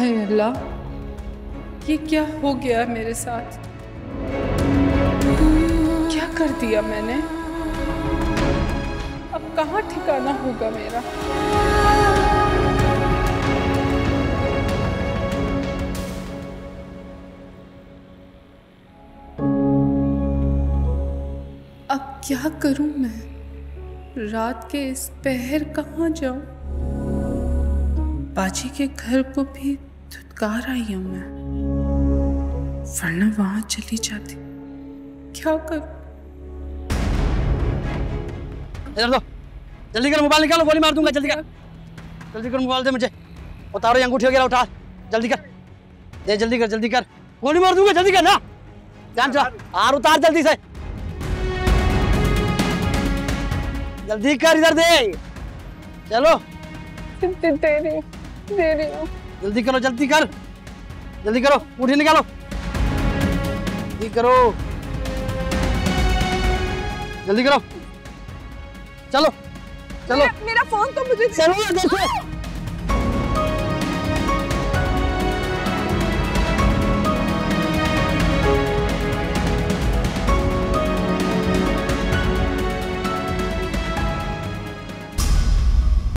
हाय अल्लाह, ये क्या हो गया मेरे साथ? क्या कर दिया मैंने? अब कहाँ ठिकाना होगा मेरा? अब क्या करूं मैं? रात के इस पहर कहाँ जाऊं? बाजी के घर को भी धुतकार आई हूं मैं, वरना वहां चली जाती। क्या करूं? इधर दो, जल्दी करो, मोबाइल निकालो, गोली मार दूंगा। जल्दी कर, जल्दी कर, मोबाइल दे मुझे। उतारो ये अंगूठी वगैरह, उठा, जल्दी कर, दे, जल्दी कर, जल्दी कर, गोली मार दूंगा। जल्दी कर ना, जान जा, आर उतार जल्दी से, जल्दी कर, इधर दे, चलो, दे रही हूँ। जल्दी करो, जल्दी कर, जल्दी करो, अंगूठी निकालो, जल्दी करो, जल्दी करो, चलो चलो, मेरा फोन तो मुझे चलो, देखो